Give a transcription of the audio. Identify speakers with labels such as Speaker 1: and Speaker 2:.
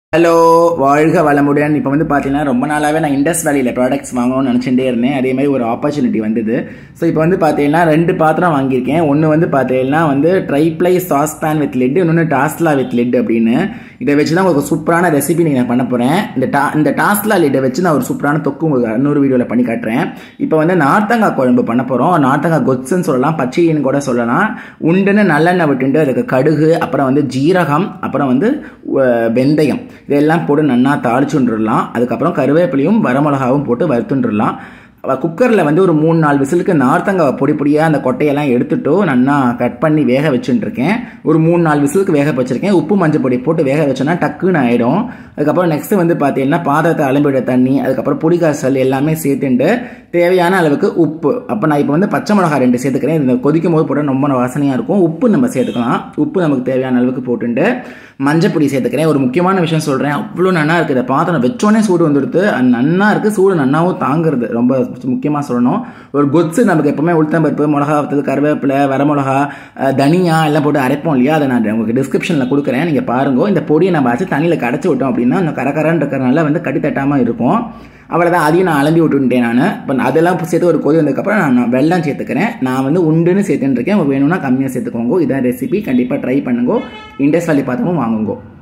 Speaker 1: Hello வாழ்க வளமுடன். இப்போ வந்து பார்த்தீங்கன்னா ரொம்ப நாளாகவே நான் இண்டஸ் வேலியில் ப்ராடக்ட்ஸ் வாங்கணும்னு நினச்சிட்டே இருந்தேன். அதே மாதிரி ஒரு ஆப்பர்ச்சுனிட்டி வந்தது. ஸோ இப்போ வந்து பார்த்தீங்கன்னா 2 பாத்திரம் வாங்கியிருக்கேன். ஒன்று வந்து பார்த்தீங்கன்னா triply sauce pan with lid, இன்னொன்று டாஸ்லா வித் லிட் அப்படின்னு. இதை வச்சு தான் உங்களுக்கு சூப்பரான ரெசிபி நீங்கள் பண்ண போகிறேன். இந்த டாஸ்லா லிட்டை வச்சு நான் ஒரு சூப்பரான தொக்கு உங்களுக்கு இன்னொரு வீடியோவில் பண்ணி காட்டுறேன். இப்போ வந்து நார்த்தங்காய் குழம்பு பண்ண போகிறோம். நார்த்தங்காய் கொத்துன்னு சொல்லலாம், பச்சைன்னு கூட சொல்லலாம். உண்டுன்னு நல்லெண்ணெய் விட்டுட்டு அதுக்கு கடுகு, அப்புறம் வந்து ஜீரகம், அப்புறம் வந்து வெந்தயம் இதெல்லாம் போட்டு நல்லா தாளிச்சுட்டுடலாம். அதுக்கப்புறம் கருவேப்பிலையும் வரமிளகாவும் போட்டு வறுத்துட்டுடலாம். குக்கரில் வந்து ஒரு 3-4 விசிலுக்கு நார்த்தங்காய் பொடி பொடியாக அந்த கொட்டையெல்லாம் எடுத்துட்டு நல்லா கட் பண்ணி வேக வச்சுட்டுருக்கேன். ஒரு 3-4 விசிலுக்கு வேக வச்சுருக்கேன். உப்பு மஞ்சள் பொடி போட்டு வேக வச்சோன்னா டக்குன்னு ஆகிடும். அதுக்கப்புறம் நெக்ஸ்ட் வந்து பார்த்தீங்கன்னா பாத்திரத்தை அலம்பிட தண்ணி, அதுக்கப்புறம் புளிக்காசல் எல்லாமே சேர்த்துட்டு தேவையான அளவுக்கு உப்பு. அப்போ நான் இப்போ வந்து பச்சை மிளகாய் 2 சேர்த்துக்கிறேன். இந்த கொதிக்கும் போது போட்டால் ரொம்ப வாசனையாக இருக்கும். உப்பு நம்ம சேர்த்துக்கலாம். உப்பு நமக்கு தேவையான அளவுக்கு போட்டுட்டு மஞ்சள் பொடி சேர்த்துக்கிறேன். ஒரு முக்கியமான விஷயம் சொல்கிறேன், அவ்வளோ நல்லா இருக்குது. இந்த பாத்திரம் வச்சோடனே சூடு வந்துடுது, நல்லா இருக்குது. சூடு நன்னாவும் தாங்குறது ரொம்ப முக்கியமாக சொல்லணும். ஒரு கொத்து நமக்கு எப்பவுமே உளுத்தம்பருப்பு, மிளகா வத்தல், கருவேப்பிலை, வரமிளகா, தனியா எல்லாம் போட்டு அரைப்போம் இல்லையா, அதை நான் உங்களுக்கு டிஸ்கிரிப்ஷனில் கொடுக்குறேன், நீங்கள் பாருங்க. இந்த பொடியை நம்ம வச்சு தண்ணியில் கடைச்சி விட்டோம் அப்படின்னா அந்த கரகரன்னு இருக்கிறனால வந்து கட்டி தட்டாமல் இருக்கும். அவ்வளோதான். அதையும் நான் அலம்பி விட்டுட்டேன். நான் இப்போ அதெல்லாம் சேர்த்து ஒரு கொதி வந்ததுக்கப்புறம் நான் வெல்லம் சேர்த்துக்கிறேன். நான் வந்து உண்டுன்னு சேர்த்துட்டு இருக்கேன். வேணும்னா கம்மியாக சேர்த்துக்கோங்க. இதான் ரெசிபி, கண்டிப்பாக ட்ரை பண்ணுங்க. இண்டஸ் வேலி பாத்திரமும் வாங்குங்க.